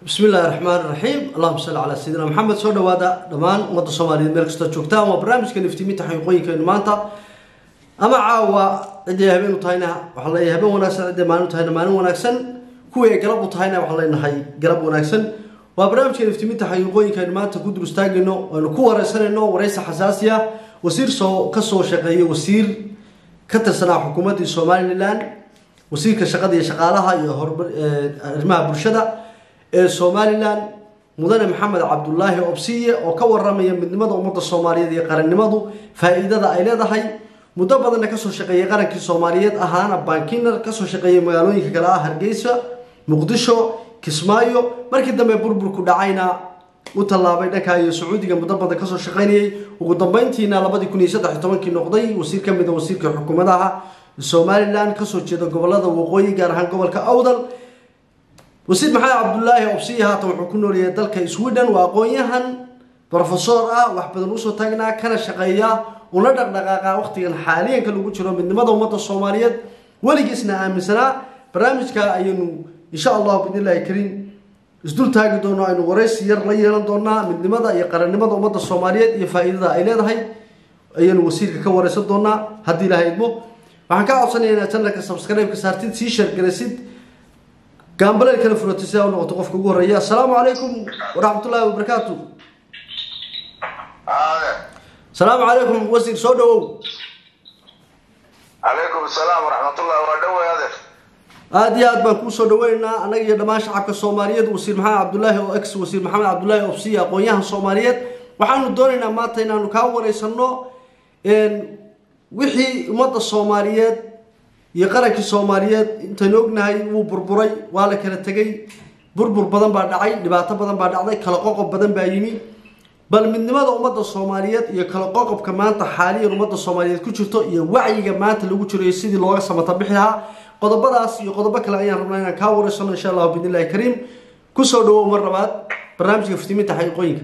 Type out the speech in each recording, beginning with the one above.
بسم الله الرحمن الرحيم اللهم صل على سيدنا محمد سو دوادا دمان umada Soomaaliyeed meel kasta joogtaan waa barnaamijka niftiminta xaqiiqooyinka maanta ama caawa cidii habeen u tahayna waxa la yahay habeen wanaagsan cidii maalin u tahayna maalin wanaagsan kuwii galab u tahayna waxa la leeyahay galab wanaagsan waa barnaamijka niftiminta xaqiiqooyinka maanta ku durustaagino oo ku wareysanayno wareysi xasaasi ah wasiir ka soo shaqeeyay wasiir ka tirsanaa xukuumadda Soomaaliland wasiirka shaqada iyo shaqaalaha iyo arrimaha bulshada Somaliland mudane Maxamed Cabdullaahi Obsiye oo ka waramaya midnimada ummadda Soomaaliyeed iyo qarannimadu faa'iidada ay leedahay muddo badan ka soo shaqeeyay qarankii Soomaaliyeed ahaana bankinar ka soo shaqeeyay magaalooyinka kala ah Hargeysa Muqdisho Kismaayo markii dambe burburku dhacayna u talaabay dhanka iyo Sacuudiga muddo badan ka soo shaqeynayay ugu dambeyntiina 2013 noqday wasiir ka mid ah wasiirka xukuumadda Somaliland ka soo jeeda gobolada waqooyi gaar ahaan gobolka Awdal وسيد محمد عبد الله أبسيه هاتو حكونو ليه دالك سويدن وأقوياهن بروفيسور وحبد الوسو تاجنا كان شقيا ونردق دقاقا وقتيا حاليا كانوا يقولوا من مدى ومدى الصوماليات ولجسنا أمسنا برامج كأينو إن شاء الله بإذن الله الكريم إزدول تاجي دونا إنه ورئيس يرلي دونا من مدى يقرن مدى ومدى الصوماليات يفائدة إلى هاي أينو وسيد كورئيس دونا هدي لها يدمو وحكا أوصلني أنا تنلك السبسكرايب كسارتين سيشر جرسيد قامبل كان فروتسا ونقطف كوغور يا السلام عليكم ورحمه الله وبركاته. السلام عليكم وزير سودو. عليكم السلام ورحمه الله ودو هذا. aad baan ku soo dhaweynaa anaga iyo dhamaan shacabka Soomaaliyeed wasiir Maxamed Cabdullaahi oo ex wasiir Maxamed Cabdullaahi Obsiye aqoonyahan Soomaaliyeed waxaanu doonaynaa maanta inaanu ka wareysano wixii ummadda Soomaaliyeed iyo qarankii Soomaaliyeed inta noognahay uu burburay waa la kala tagay burbur badan baa dhacay dhibaato badan baa dhacday kala qoqob badan baa yimi bal midnimada ummadda Soomaaliyeed iyo kala qoqobka maanta xaaliyan ummadda Soomaaliyeed ku jirto iyo wacyiga maanta lagu jiro sidii looga samata bixi lahaa qodobadaas iyo qodobo kale ayaan rabnaa inaan ka wareysano insha Allah biidnillaahi kariim ku soo dhawow mar labaad barnaamijka fitiminta xaqiiqooyinka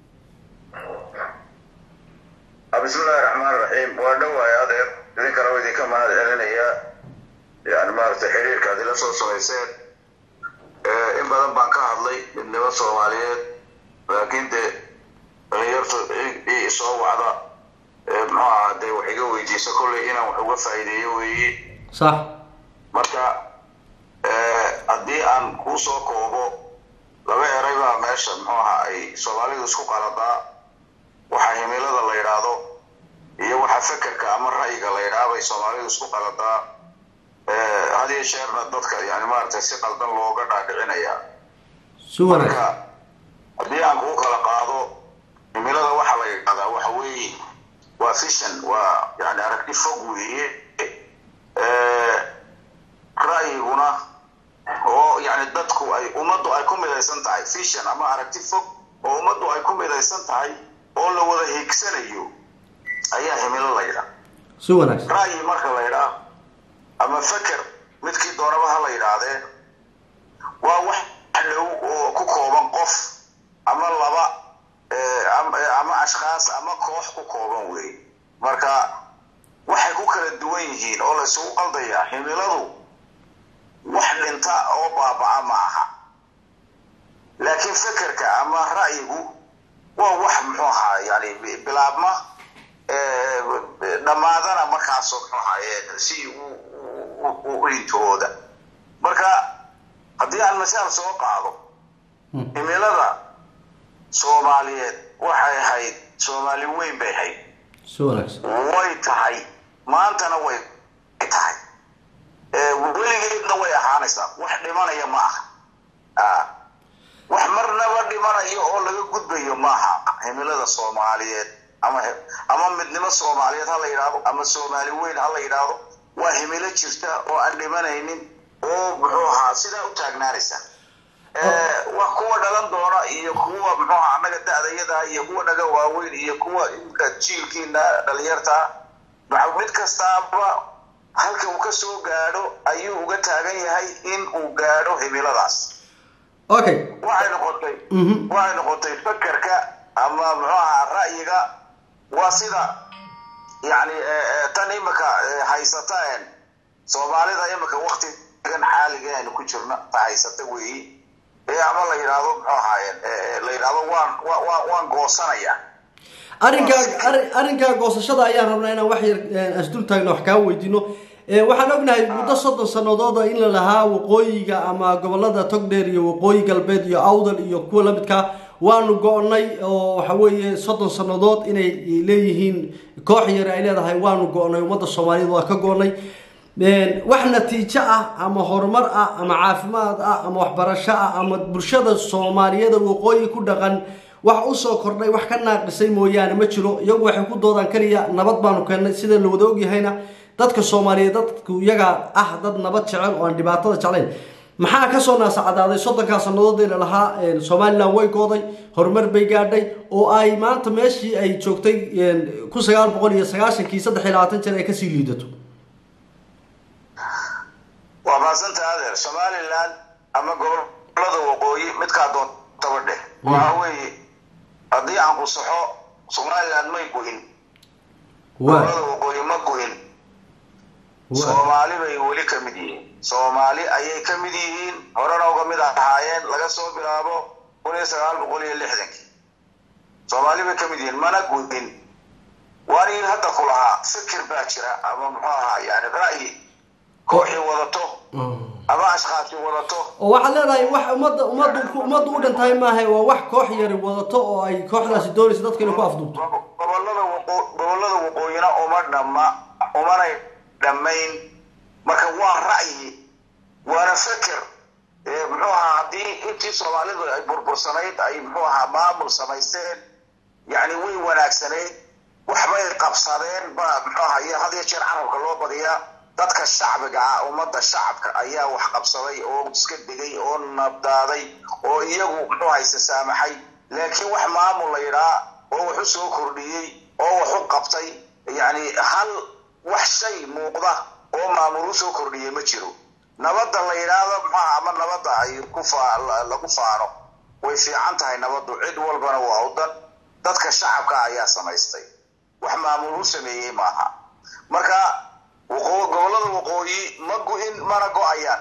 bismillahir rahmaanir rahiim waa dhawaay adeer idinka rawadi ka mahad celinaya يعني ما تحرير كذا لا سوسيسات إن بدن بنك هذلي من نوع سواليات لكن ده غيرت صو هذا مع ده وحجة ويجي سكول هنا وحجة فايدة وي صح مركا أدي أن كوسو كوبو لما يريبا ماشى معها أي سوالي دسكو قلدا وحيميل هذا اللي يرادو يوحفكر كأمر رأي قال يرابي سوالي دسكو قلدا هذه الشهر ضدك يعني ما تحسي قلبا لوجا داعينيا سوورك hadii aan ku kala qaado imilada waxa la yiraahdaa waxa weey waa vision waa yani aragti fog weeye raayiguna oo yani dadku ay umadu ay ku midaysan tahay vision ama aragti fog oo umadu ay ku midaysan tahay oo la wada hiigsanayo ayaa himilo la yiraahdaa سوورك raayi marka la yiraahdo ama fakir midkii dooraba la yiraahdeen waa wax oo ku kooban qof ama laba ama ashxaas ama koox ku kooban weey marka waxay ku kala duwan yihiin oo la soo qaldaya himiladu wax dhinta oo baabaa ma aha laakiin fikirka ama ra'yigu waa wax muxuu ahaa yani bilaabma dhamaadana markaas oo muxuu ahaa si uu intooda marka hadii aan mas'al soo qaado imilada Soomaaliyeed waxay ahayd Soomaali weyn bay ahayd way tahay maantana way tahay weligeedna way ahaanaysaa wax dhimanaya ma aha wax marnaba dhimanayo oo laga gudbayo ma aha imilada Soomaaliyeed ama midnimo Soomaaliyeed ha la yiraahdo ama Soomaali weyn ha la yiraahdo waa himilo jirta oo aan dhimanaynin oo muxuu ahaa sida u taagnaanaysa wax kuwa dhalan doona iyo kuwa muxuu ahaa anaga daadayada iyo kuwa naga waaweyn iyo kuwa inka jiilkiina dhalinyarta mid kastaaba halka uu ka soo gaadho ayuu uga taagan yahay in uu gaadho himiladaas okay waxay noqotay fakarka ama muxuu ahaa ra'yiga waa sida يعني تنيمك هايستان Soomaalida imika waqtigan xaaligan ku jirna tahaysata weey ama la yiraahdo muxuu ahaayeen la yiraahdo waan goosanaya arrinka goosashada ayaan rabnaa inaan wax yar asdul taagno wax ka weydiino waxaan ognahay muddo 30 sanadood in la lahaa waqooyiga ama gobolada Togdheer iyo waqooyi galbeed iyo Awdal iyo kuwa lamidka waanu go'nay oo waxa weeye 30 sanadood inay leeyihiin koox yar ay leedahay waanu go'nay ummadda Soomaaliyeed waa ka go'nay wax natiijo ah ama horumar ah ama caafimaad ah ama waxbarasho ah ama bulshada Soomaaliyeed waqooyi ku dhaqan wax u soo kordhay wax ka naaqisay mooyaane ma jiro iyagu waxay ku doodaan kaliya nabad baanu keenay sida la wada og yahayna dadka Soomaaliyeed dadku iyaga ah dad nabad jecel oo aan dhibaatada jecelayn maxaa ka soo naasacadaaday 30 sanadood ee lahaa Soomaaliland way gooday horumar bay gaadhay oo ay maanta meeshii ay joogtay 1990kii 23 jeer ay ka sii liidato waa maasantahay Soomaaliland ama gobolada waqooyi mid ka doon tabadhe waxa weeye haddii aan ku saxo Soomaaliland may go'in gobolada waqooyi ma go'in Soomaali bay wali ka mid yihiin Soomaali ayay ka mid yihiin horena uga mid ahaayeen laga soo bilaabo 1960 Soomaali bay ka mid yihiin mana go'in wari hadda kulaha fikir baa jira ama muxuu ahaa yani ra'yi kooxi wadato ama ashqaasi wadato oo waxa leedahay wax ummaddu u dhantahay maahay waa wax koox yar wadato oo ay kooxdaasi doonayso dadka inay ku afduubto gobolada waqooyina umana dhamayn marka waa ra'yi waana fikir muxuu ahaa haddii intii Soomaalidu ay burbursanayd ay muxuu ahaa maamul samaysteen yani way wanaagsanayd waxbay qabsadeen muxuu ahaa hadii jeer carabka loo badiyaa dadka shacbiga ah ummadda shacabka ayaa wax qabsaday oo iska dhigay oo nabdaaday oo iyagu muxuu haysta saamaxay laakiin wax maamul la yiraa oo wuxuu soo kordhiyay oo wuxuu qabtay yani hal wax shay muuqda oo maamul soo kordhiyay ma jiro nabadda la yiraahdo ama nabadda ay lagu faano way fiican tahay nabaddu cid walbana waa wadan dadka shacabka ayaa samaystay wax maamul u sameeyay maaha marka gobolada waqooyi ma go'in mana go'ayaan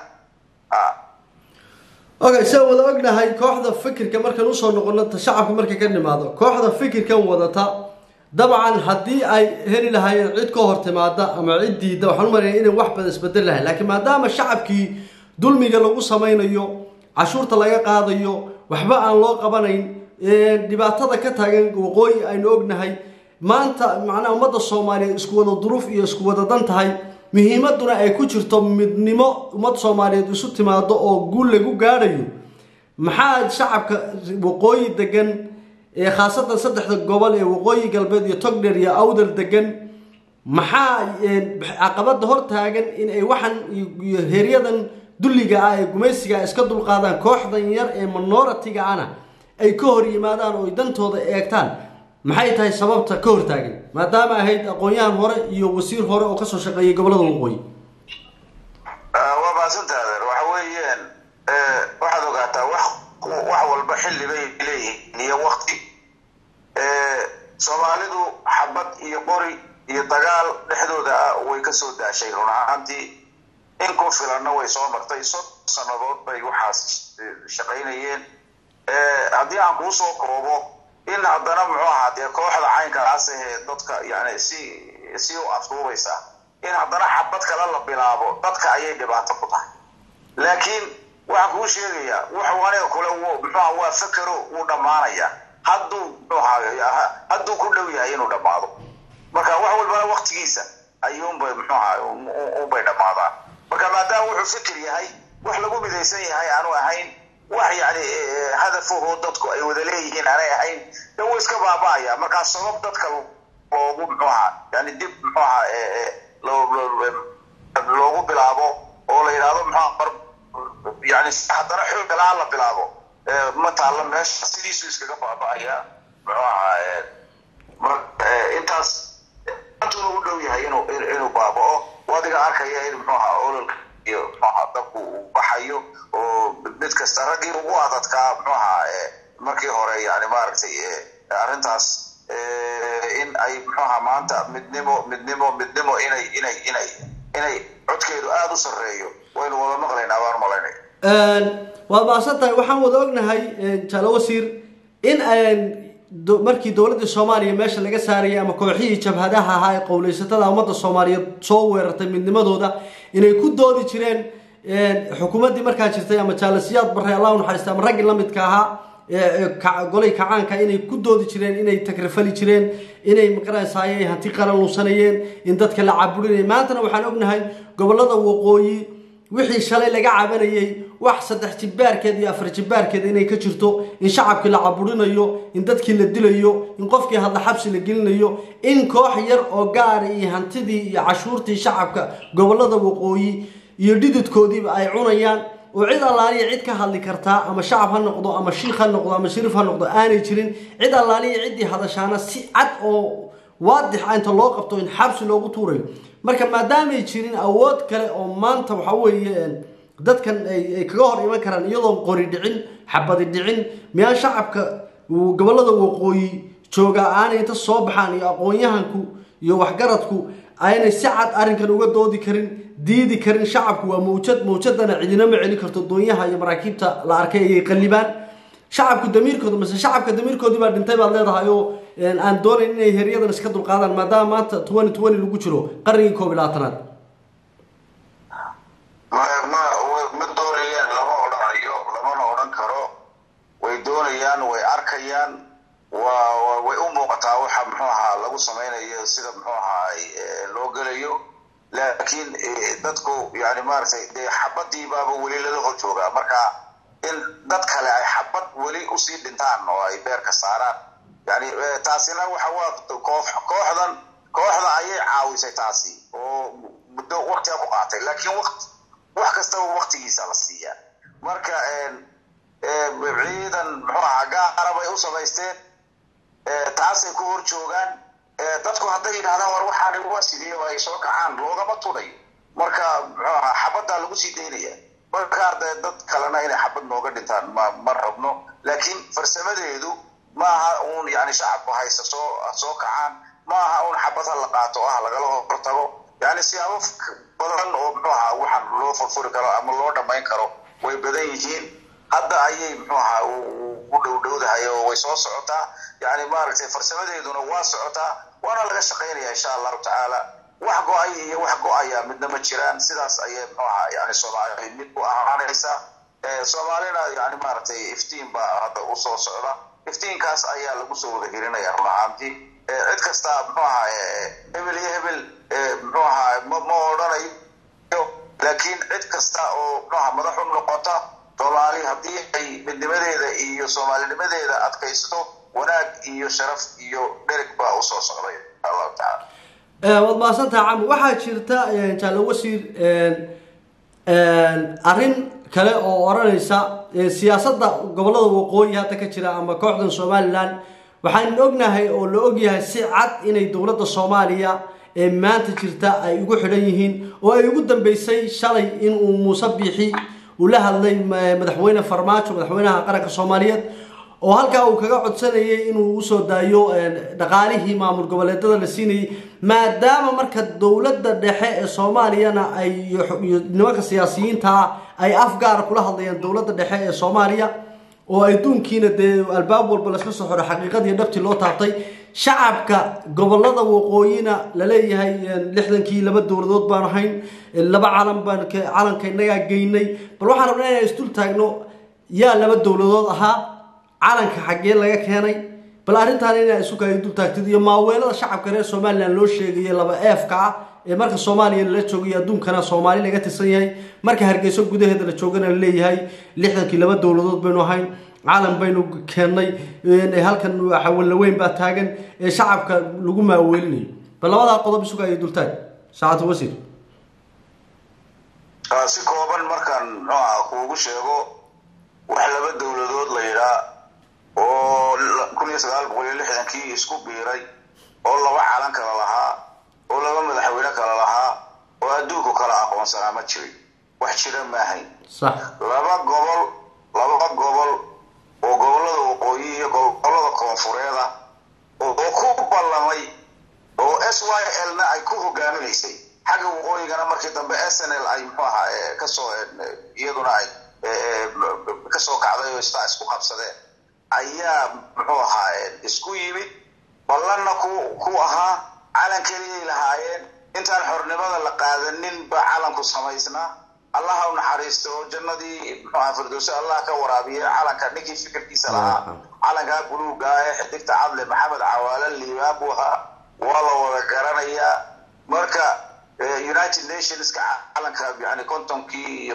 okay soo wada ognahay kooxda fikirka markaan u soo noqono shacabka markay ka nimaado kooxda fikirkan wadata dabcan haddii ay heli lahaayeen cid ka hortimaada ama cid diida waxaan u maleeyaa inay wax badan isbedel lahayn laakiin maadaama shacabkii dulmiga lagu samaynayo cashuurta laga qaadayo waxba aan loo qabanayn dhibaatada ka taagan waqooyi aynu ognahay maanta macnaha ummadda Soomaaliyeed isku wada duruuf iyo isku wada dan tahay muhiimaduna ay ku jirto midnimo ummad Soomaaliyeed isu timaado oo guul lagu gaarayo maxaa shacabka waqooyi degan khaasatan saddexda gobol ee waqooyi galbeed iyo Togdheer iyo Awdal degan maxaa caqabada hor taagan in ay waxan heeryadan dulliga ah ee gumaysiga iska dulqaadaan kooxdan yar ee minority-ga ana ay ka hor yimaadaan oo dantooda eegtaan maxay tahay sababta ka hor taagan maadaama ahayd aqoonyahan hore iyo wasiir hore oo ka soo shaqeeyay gobolada waqooyi waa maasantahay waxa weeyeen waxaad ogaataa wax walba xilli bay leeyihiin iyo waqti Soomaalidu xabad iyo qori iyo dagaal dhexdooda way ka soo daashay run ahaantii in ku filanna way soo martay 30 sanadood bay waxaas shaqaynayeen haddii aan ku soo koobo in haddana muxuu ahaa dee kooxda caynkaas ee dadka yani si u afduubaysa in haddana xabad kale la bilaabo dadka ayay dhibaato ku tahay laakiin waxaan kuu sheegayaa wax wanaag kule muxuu waa fakaro uu dhamaanaya hadduu ku dhow yahay inuu dhamaado marka wax walbana waqtigiisa ayuunbay muxuu ahaa bay dhamaadaan marka maadaama wuxuu fikir yahay wax lagu midaysan yahay aanu ahayn wax yani hadafuhu dadku ay wada leeyihiin aanay ahayn dan wuu iska baaba'aya markaa sabab dadka loogu muxuu ahaa yani dib muxuu ahaa loogu bilaabo oo la yidhaahdo muxuu يعني حضر حول كلا بلابو مثلا مش سيديسو إسكا بابا يا إنتاس أنتوا نقولوا يا إنه بابا وادي عارك يا إنه أول دبو بحيو وبتكسرقي وقعدت كاب markii hore yani maaragtay arintaas in ay maxaa maanta midnimo inay codkeedu aad u sareeyo waynu wada maqlaynaa waan malaynay وباسطة وحن وذوقنا هاي جالوسير إن markii dawladda Soomaaliya meesha laga saarayay ama kooxihii jabhadaha ahaa ee qowleysatada ummadda Soomaaliyeed soo weerartay midnimadooda inay ku doodi jireen xukuumaddii markaa jirtay ama jaalasiyaad barre Allah u naxariisto ama rag la midka ahaa golay kacaanka inay ku doodi jireen inay takrifali jireen inay maqraasayay hanti qaran luusanayeen in dadka la caburinay maantana waxaan ognahay gobolada waqooyi wixii shalay laga cabanayay wax 3 jibaarkeed iyo 4 jibaarkeed inay ka jirto in shacabka la caburinayo in dadkii la dilayo in qofkii hadda xabsi la gelinayo in koox yar oo gaar iyo hantidii iyo cashuurtii shacabka gobolada waqooyi iyo dhididkoodiiba ay cunayaan oo cid allaaliya cid ka hadli kartaa ama shacab ha noqdo ama shiikh ha noqdo ama shariif ha noqdo aanay jirin cid allaaliya cidii hadashaana si cad oo waadix inta loo qabto in xabsi loogu tuurayo marka maadaama ay jirin awood kale oo maanta waxa weeye dadkan ay kaga hor iman karaan iyadoo qori dhicin xabadi dhicin miyaan shacabka gobolada waqooyi jooga aanay inta soo baxaan iyo aqoon-yahanku iyo waxgaradku aynay si cad arrinkan uga doodi karin diidi karin shacabku waa mawjadana cidina ma celin karto doonyaha iyo maraakiibta la arkay ay qalibaan shacabku damiirkooda mise shacabka damiirkoodii baa dhintay baad leedahay oo aan doonayn inay heryadan iska dulqaadaan maadaama maanta 2020 lagu jiro qarnigii 12aad ma doonayaan lama odhanayo lamana odhan karo way doonayaan way arkayaan way u muuqataa waxa muxuu ahaa lagu samaynayo sida muxuu ahaa loo galayo laakiin dadku yani maartay xabadii baaba wali la hor jooga marka in dad kale ay xabad wali u sii dhintaan oo ay beerka saaraan yani taasina waxa waa kooxda ayay caawisay taasi oo muddo waqti ku qaatay laakiin wax kasta waqtigiisa la siiyaa marka ciidan muxuu ahaa gaar bay u samaysteen taasay ku hor joogaan dadku hadday yidhaahdaan war waxaan waa sidii oo ay soo kacaan loogama tuday marka muxuu ahaa xabadda lagu sii daynaya marka dad kalena inay xabad nooga dhintaan ma rabno laakiin farsamadeedu maaha uun yani shacabku haysta soo kacaan maaha uun xabad la qaato lagala hortago yani siyaabo badan oo muxuu ahaa waxaan loo furfuri karo ama loo dhamayn karo way badan yihiin hadda ayay muxuu ahaa u dhowdahay oo way soo socotaa yani maaragtay farsamadeeduna waa socotaa waana laga shaqeynaya insha Allah ta'ala wax go'ay iyo wax go'aya midna ma jiraan sidaas ayay muxuu ahaa yani Soomaali mid ku ahaanaysa Soomaalina yani maaragtay iftiin ba hadda u soo socda iftiinkaas ayaa lagu soo wada hirinaya ruuxaantii cid kasta muxuu ahaa hebel muxuu ahaa ma odhanayo laakiin cid kasta oo muxuu ahaa madax u noqota Soomaali haddii ay midnimadeeda iyo Soomaalinimadeeda adkaysto wanaag iyo sharaf iyo dhereg baa u soo socday Allah ta'ala wad maasantaa cam waxaa jirta jaalowasiir arrin kale oo oranaysa siyaasadda gobolada waqooyi hadda ka jira ama kooxdan Somaliland waxaan ognahay oo la ogyahay si cad inay dawladda Soomaaliya maanta jirta ay ugu xidhan yihiin oo ay ugu dambeysay shalay in uu Muuse Biixi uu la hadlay madaxweyne Farmaajo madaxweynaha qaranka Soomaaliyeed oo halka uu kaga codsanayay inuu u soo daayo dhaqaalihii maamul goboleedyada la siinay maadaama marka dawladda dhexe ee Soomaaliyana ay nimanka siyaasiyiinta ay afgaar kula hadlayaan dawladda dhexe ee Soomaaliya oo ay duunkiina albaab walba la iska soo xiro xaqiiqadii dhabti loo taabtay shacabka gobolada waqooyina la leeyahay 60kii laba dawladood baan ahayn laba calan baan calanka inaga geynay bal waxaan rabnaa inaan istul taagno yaa laba dawladood ahaa calanka xagee laga keenay bal arintan inay isu kay dul taagtid iyo maaweelada shacabka reer Soomaaliland loo sheegay laba F-ka ee marka Soomaaliya la joogay adduunkana Soomaali laga tirsan yahay marka Hargeysa gudaheeda la joogana leeyahay 60kii laba dawladood baynu ahayn caalam baynu keenay halkan waxa wala weyn baa taagan ee shacabka lagu maaweelinayo bal labada qodob isu kay dul taag saacad wasiir si kooban markan kuugu sheego wax laba dawladood la yiraahdo oo 1960kii isku biiray oo laba calan kala lahaa oo laba madaxweyne kala lahaa oo adduunku kala aqoonsanaa ma jirin wax jira ma ahayn صح laba gobol oo gobolada waqooyi iyo gobolada koonfureed oo ku ballamay oo SYL-na ay ku hogaaminaysay xagga waqooyigana markii dambe SNL ay muxuu ahaa ka soo iyaduna ay ka soo kacday oo isku qabsadeen ayaa muxuu ahaa isku yimid ballanna ku ahaa calan kaliya lahaayeen intaan xornimada la qaadanin ba calanku samaysnaa Allah u naxariisto jannadii muxuu ahaa firdawsi Allah ka waraabiyo calanka ninkii fikirkiisa lahaa calanka buluuga ee xiddigta cadle maxamed cawaale liibaan buu ahaa wala wada garanaya marka United Nations calanka yani kontonkii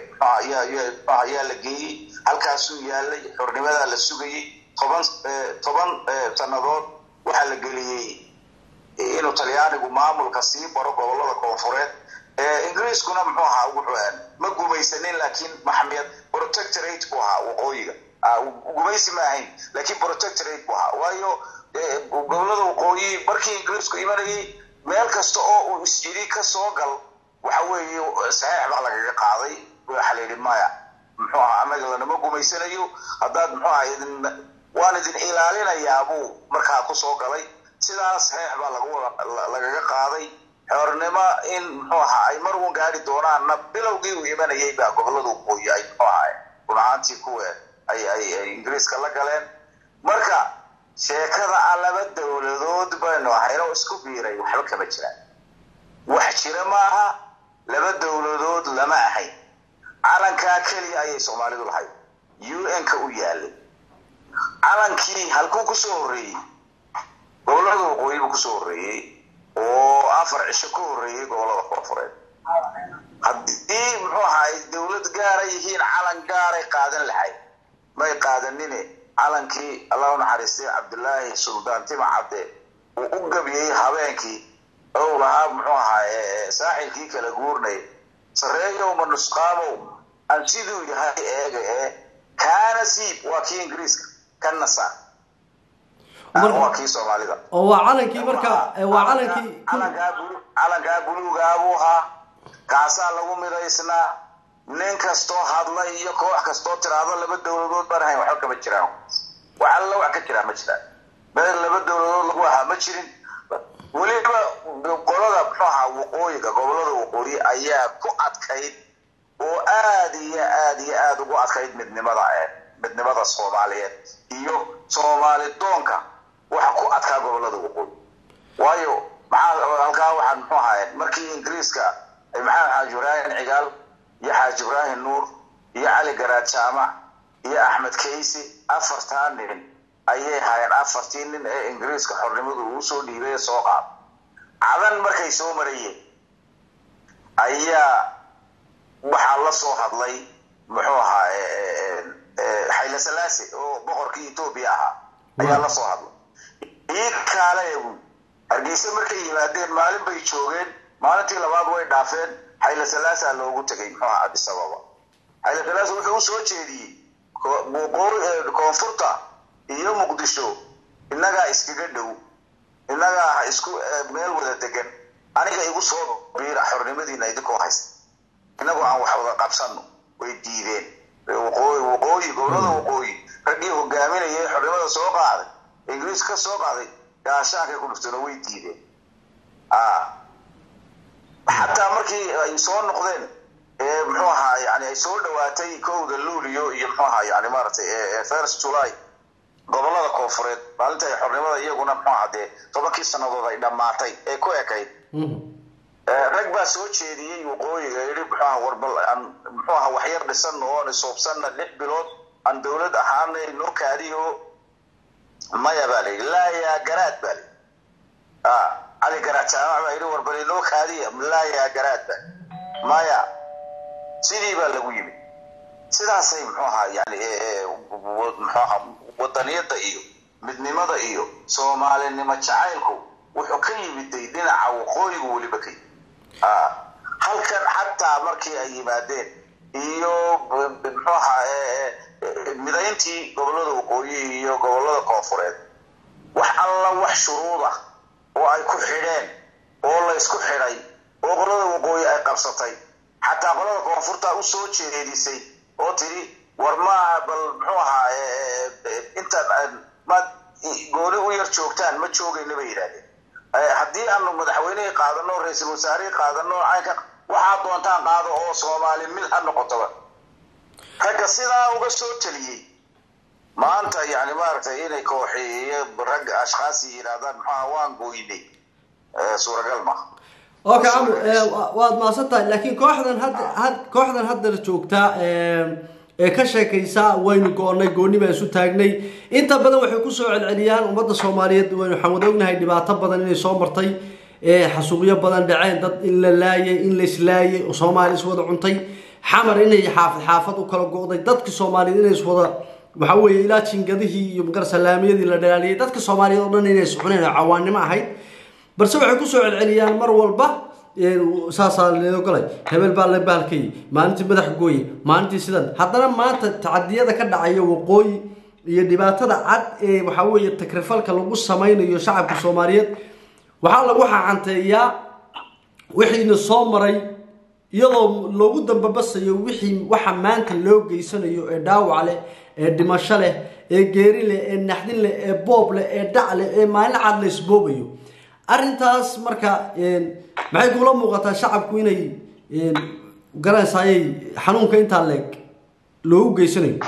ayaa la geeyey halkaasuu yaalay xornimada la sugayay 10 sanadood waxaa la geliyey inuu Talyaanigu maamulka sii baro gobolada koonfureed Ingiriiskuna muxuu ahaa wuxuu ma gumaysanin laakiin maxamiyad protectorate ku ahaa waqooyiga gumaysi ma ahayn laakiin protectorate ku ahaa waayo gobolada waqooyi markii Ingiriisku imanayay meel kasta oo uu isjiri ka soo gal waxa weeye saxiix baa laga qaaday waxa la yiri maya muxuu ahaa anaga lana ma gumaysanayo hadaad muxuu ahaa waan idin ilaalinayaa buu markaa ku soo galay sidaas saxiix baa laga qaaday xornimo in muxuu ahaa ay mar uun gaari doonaan bilowgii uu imanayay baa gobolada waqooyi ay muxuu ahaa runaantii kuwa ay Ingiriiska la galeen marka sheekada laba dawladood baynu ahayno isku biiray waxba kama jiraan wax jira maaha laba dawladood lama ahay calanka kaliya ay Soomaalidu lahayd UN-ka u yaalay calankii halkuu ku soo horeeyay gobolada waqooyi ku soo horeeyay oo afar cisho ku horeeyay gobolada koonfureed haddii muxuu ahaa dawlad gaar ah yihiin calan gaar ah qaadan lahayd may qaadanine calankii Allah u naxariistay Cabdullaahi Suldaan Timcade uu u gabiyay habeenkii oo lahaa muxuu ahaa saaxilkii kala guurnay sareeyo manusqaamo aan sidoo yahay eega kaana siib waa kii Ingiriiska kana saa waa kii Soomaalida oo waa calankii marka waa calankii calanka buluuga abuha kaasa lagu midaysnaa nin kasto hadlay iyo koox kasto tiraado laba dawladood baan ahayn waxa kama jiraan waxa la wax ka jira ma jiraan bal laba dawladood lagu aha ma jirin waliba qolada maxaa waqooyiga gobolada waqooyi ayaa ku adkayd oo aad ugu adkayd midnimada Soomaaliyeed iyo Soomaali doonka waxa ku adkaa gobolada waqooyi waayo halka waxaan muxuu ahaa markii Ingiriiska ay maxaa Xaajuraan cigaal يا حاج إبراهيم نور يا علي قرات سامع يا أحمد كيسي أفرتان أيه هاي أفرتين إنجليز كحرمه وصول ليه سوقع عذن مركي سو مريه أيه وحلا صوت لي محوها حيل سلاسي أو بقر كي توبيها أيه الله صوت كاله يقول أرجيس مركي ينادين مالين بيشوفين مالتي لبعض وين دافن حيل سلاسة لوجو تجي محوها أديس أبابا حيل سلاسة وحنا سو تشيدي بقول كونفورتا يوم مقدسو إننا إسكجدو إننا إسكو ميل ولا تجن أنا كأيقو صوب بير حرني مدينة يدكو هايس إننا عن وحوض قبسانو ويديدين وقوي وقوي رجيه جامين يه حرني مدة سوق هذا إنجليز كسوق هذا يا شاك يكون فتنو ويديدين حتى مركي يصون نقدين محوها يعني يصون دواتي كود اللوليو يمحوها يعني مرتي فيرست جولاي gobolada koonfureed maalinta ay xornimada iyaguna maxaade 10 sanadood ay dhamaatay ee ku ekayd rag baa soo jeediyay waqooyiga yiri maxaa warbal maxaa wax yar dhisan oo soobsanna 6 bilood aan dawlad ahaanay noo kaadiyo maya bali la ya garaad bali ali garaad ama yiri warbal noo kaadiyo la ya garaad maya sidii baa lagu yimi sidaasay maxaa yani maxaa wadaniyada iyo midnimada iyo Soomaalinimo jacaylku wuxuu ka yimid dhinaca waqooyiga waliba kay halkan hatta markii ay yimaadeen iyo maxaa midayntii gobolada waqooyi iyo gobolada koonfureed wax alla wax shuruuda oo ay ku xidheen oo la isku xidhay oo gobolada waqooyi ay qabsatay hatta gobolada koonfurta u soo jeedisay oo tiri warma bal muxuu ahaa inta ma gooni u yar joogtaan ma joogayna bay yiraahdeen hadii aanu madaxweynaha qaadano ra'iisul wasaare qaadano ayka waxa doontaan qaado oo Soomaali mid ha noqoto ragga sidaa uga soo taliyay maanta yani maaragtay inay kooxeeyeen rag ashkhaas yiraahdaan maxaa waan gooynay suuragal ma okay amu waad maasantahay laakiin kooxdan hadda joogta ka sheekaysa waynu gooni baa isu taagnay inta badan waxay ku soo celceliyaan ummadda Soomaaliyeed waynu xamad ognahay dhibaato badan inay soo martay xasuuqyo badan dhaceen dad in la laayay in la islaayay oo Soomaaliis wada cuntay xamar inay xaafad u kala go'day dadka Soomaaliyeed inay wada waxa weeye ilaa jingadihii iyo magar salaamiyadii la dhalaaliyay dadka Soomaaliyeed oo dhan inay suxuneen cawaanimo ahayd balse waxay ku soo celceliyaan mar walba saasaan leedo galay hebel baa la baalkay maalintii madax gooyay maalintii sidan haddana maanta tacadiyada ka dhacaya waqooyi iyo dhibaatada cad ee waxa weeye takrifalka lagu samaynayo shacabka Soomaaliyeed waxa lagu xaanteeyaa wixii soo maray iyadoo loogu dambabasayo wixii waxa maanta loo geysanayo ee dhaawac leh ee dhimasho leh ee geeri leh ee naxdin leh ee boob leh ee dhac leh ee maalin cad la isboobayo arrintaas marka maxay kula muuqataa shacabku inay garanaysaayay xanuunka inta leeg loo geysanayo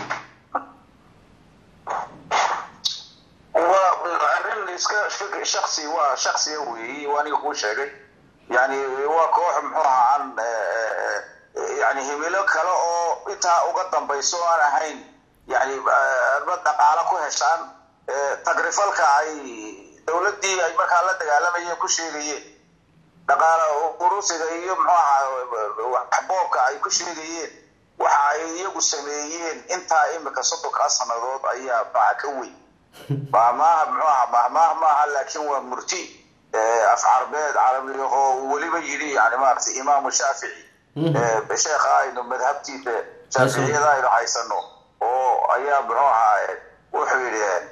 arrin iska shakhsi weey waaniga ku sheegay yani waa koox muxuu ahaan yani himilo kale oo intaa uga dambayso aan ahayn yani dhaqaale ku heshaan tagrifalka ay dawladii ay markaa la dagaalamayeen ku sheegayeen dhaqaale urusiga iyo waxboobka ay ku sheegayeen waxa ay iyagu sameeyeen intaa imika 30 sanadood ayaa baa ka weyn maaha laakiin waa murti afcarbeed carabiga oo waliba yiri yani maartay imaam shaafici sheekh aynu madhabtiisa shaaficiyada aynu haysano oo ayaa wuxuu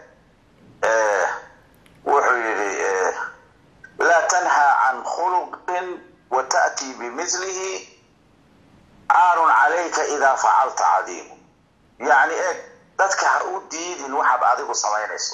yiri لا تنهى عن خلق وتأتي بمثله عار عليك إذا فعلت عظيم يعني dadka ha u diidin waxa adigu samaynayso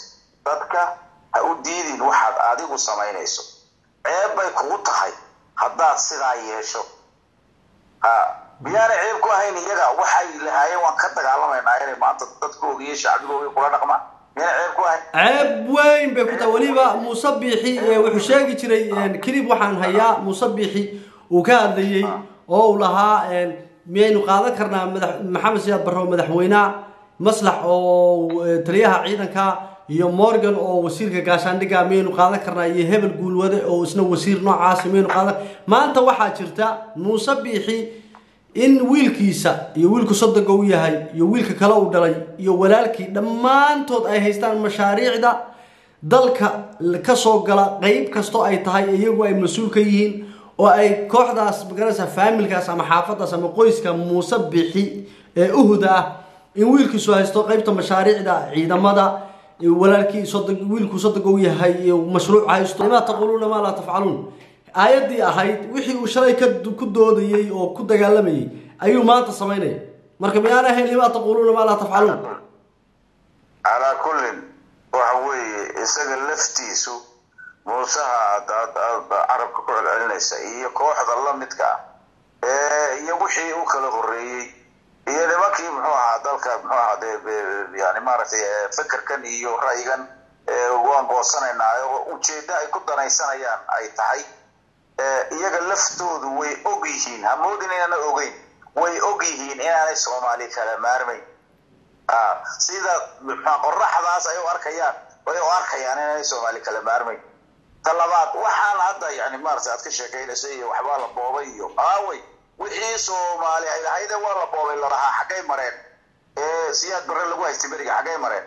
ceeb bay kugu tahay haddaad sidaa yeesho biyaana ceeb ku ahayn iyaga waxay lahaayeen waan ka dagaalamaynaa inay maanta dadkooda iyo shacbigooda kula dhaqmaan عيب وين بكتا وليبا مصبيحي وحشاقي جري كريب وحان هيا مصبيحي وكان ذي او لها مينو قاده كرنا محمد سياد برو مدحوينا مصلح او تليها عيدنكا iyo Morgan oo wasiirka gaashaandhiga miyaynu qaadan karnaa iyo hebel guulwade oo isna wasiir noocaas miyaynu qaadan maanta waxa jirta Musabbixi in wiilkiisa iyo wiilku sodonka uu yahay iyo wiilka kale uu dhalay iyo walaalkii dhamaantood ay haystaan mashaariicda dalka ka soo gala qayb kasto ay tahay iyagu ay mas'uul ka yihiin oo ay kooxdaas magaraysa familkaas ama xaafadaas ama qoyska Musabbixi ee uhuda in wiilkiisu haysto qaybta mashaariicda ciidamada walaalkii wiilku sodonka uu yahay iyo mashruuc haysto ma taquluuna ma la tafcaluun ayadii ahayd wixii uu shalay ku doodayay oo ku dagaalamayay ayuu maanta sameynay marka miyaana ahayn ma taquluuna ma la tafcaluun ala kulli waxa weeye isaga laftiisu muusaha arabka ku celinaysa iyo kooxda la midka iyo wixii uu kala horeeyay iyo nimankii muxuu ahaa dalka muxuu ahaa yani maaragtay fikirkan iyo ra'yigan waan goosanaynaa oo ujeedada ay ku danaysanayaan ay tahay iyaga laftoodu way og yihiin hamoodin inaan ogeyn way og yihiin inaanay Soomaali kala maarmay sida qorraxdaas ay u arkayaan inay Soomaali kala maarmay talabaad waxaan hadda yani maartay aad ka sheekeynayso iyo waxba la boobay iyo aaway wixii Soomaali ay lahayd waa la boobay la raha xagay mareen siyaad barre lagu haystay bariga xagay mareen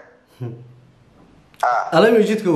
alay jidka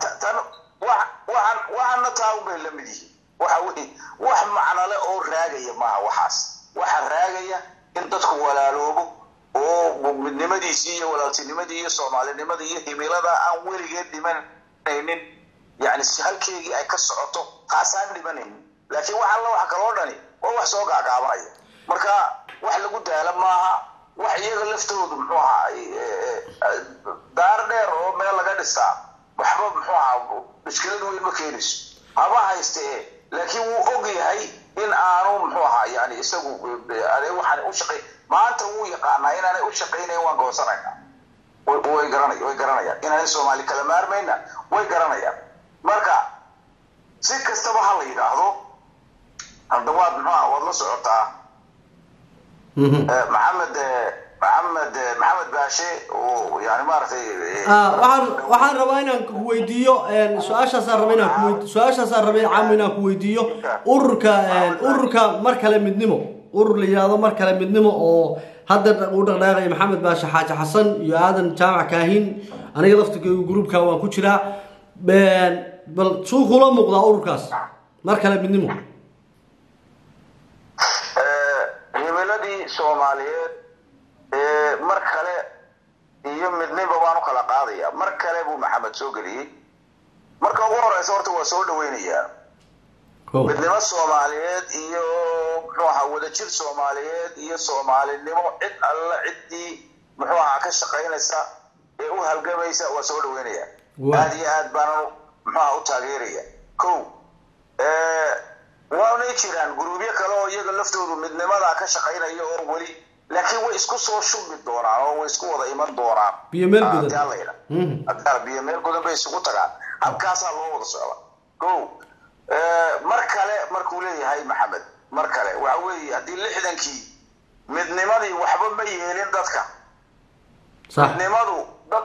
waxaan taa u beelamidi wax macna leh oo raagaya ma waxaas waxa raagaya in dadku walaaloobo oo midnimadiisii iyo walaaltinimadii iyo Soomaalinimadii iyo himilada aan weligeed dhimanaynin yani halkeegii ay ka socoto taasaan dhimanaynin laakiin waxa la wax kale oo dhani oo wax soo gaagaabanaya marka wax lagu daala maaha wax iyaga laftoodu muxuu ahaa daar dheer oo meel laga dhisaa waxba muxuu ahaa mushkilad weyn ma keenayso haba haystee laakiin wuu og yahay in aanu muxuu ahaa yani isagu waxaan u shaqay maanta wuu yaqaanaa inaanay u shaqaynayn waan goosanaynaa way garanayaan inaanay Soomaali kala maarmayna way garanayaan marka si kastaba ha la yiraahdo haddawaad waad la socotaa maxamed baashe oo yani maartay waxaan rabaa inaan ku weydiiyo su'aashaas aan rabay inaan ku weydiiyo ururka mar kale midnimo urur la yiraahdo mar kale midnimo oo hadda uu dhaqaaqay maxamed baashe xaaji xasan iyo aadan jaamac kaahin aniga laftigeyga groupka waan ku jiraa bal suu kula muuqdaa ururkaas mar kale midnimo Soomaaliyeed mar kale iyo midnimo waan kala qaadaya mar kale buu maxamed soo galiyay marka ugu horeysa horta waa soo dhaweynaya midnimo Soomaaliyeed iyo wada jir Soomaaliyeed iyo Soomaalinimo cid alla cidii ka shaqeynaysa ee u halgamaysa waa soo dhaweynaya aad iyo aad baan u taageeraya waana jiraan guruubyo kale oo iyaga laftoodu midnimada ka shaqeynaya oo wali laakiin way isku soo shubi doonaan oo way isku wada iman doonaan biyameel godan bay isugu tagaan halkaas loo wada socda mar kale markuu leeyahay maxamed mar kale waxa weeye hadii 60kii midnimadii waxba ma yeelin dadka midnimadu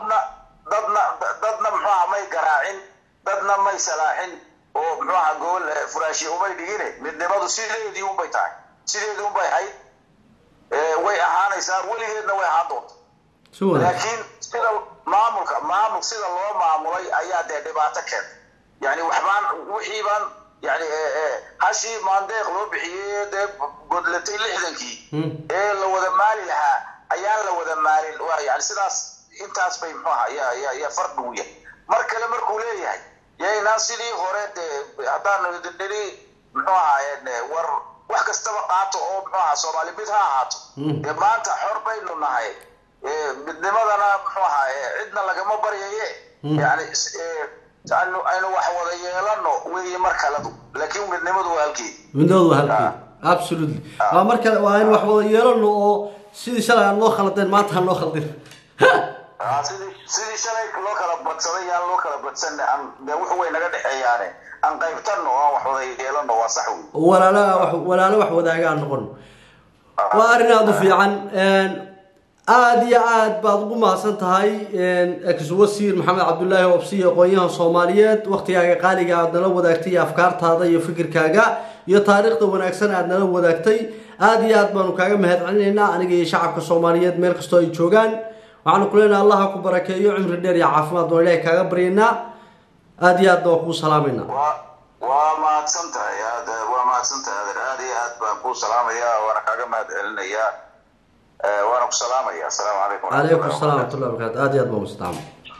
dadna may garaacin dadna may salaaxin oo gool furaashi umay dhigine midnimadu sideedii u bay tahay sideedii u bay hay way ahaanaysaa waligeedna way ahaan doontaa laakiin sida maamul sida loo maamulay ayaa dhibaato keentay yani waxbaan wixii baan yani hashi maandeeq loo bixiyay godlatay 60kii la wada maali lahaa ayaa la wada maalin yani sidaas intaas bay ya farqi u yahay mar kale markuu leeyahay yayna sidii hore hadaan dhiri war wax kastaba qaato oo Soomaali mid ha ahaato maanta xor baynu nahay midnimadana cidna lagama baryaye yani aynu wax wada yeelano weeye mar kale laakiin midnimadu waa halkii absolutely mar kale waa in wax wada yeelano oo sidii shalay loo khaldan maanta loo khaldan sidii shalay loo kala badsaday yaa loo kala badsan wuxuu way naga dhaxeeyaan aan qaybtano oo wax wada yeelano waa sax walaalo wax wadaagaan noqon waa arin aad u fiican aad iyo aad baad ugu mahadsan tahay ex-wasiir maxamed cabdullaahi obsiye aqoonyahan Soomaaliyeed waqtigaaga qaaliga aad nala wadaagtay afkaartaada iyo fikirkaaga iyo taariikhda wanaagsan aad nala wadaagtay aad iyo aad baanu kaaga mahadcelinaynaa aniga iyo shacabka Soomaaliyeed meel kasto ay joogaan waxaan ku leenahay Allah ku barakeeyo cimri dheer iyo caafimaad oo Ilaahay kaaga baryeena aad iyo aad baan ku salaamayna waa mahadsantahay aad iyo aad baan ku salaamayaa waana kaaga mahadcelinayaa وانا بسلام يا السلام عليكم وعليكم السلام ورحمه الله وبركاته ادي ادب مستعم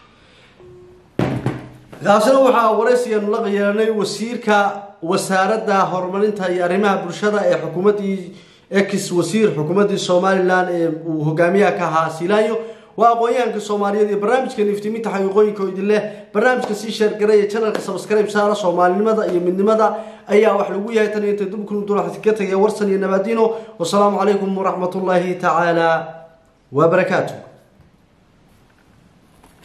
gaasana waxa waraysiga la qeeyay wasiirka wasaaradda horumarinta iyo arrimaha bulshada ee xukuumadii ex-wasiir xukuumadii Soomaaliland ee uu hogaamiyaha ka ahaa Silaayo waa aqoonyahanka Soomaaliyeed ee barnaamijka iftiiminta xaqiiqooyinka oo idin leh barnaamijka si share gareeya channelka subscribe saara Soomaalinimada iyo midnimada ayaa wax lagu yahay tan inta dib kulun doona ka tagay warsan iyo nabadino wassalaamu calaykum wa rahmatullahi ta'ala wa barakatuh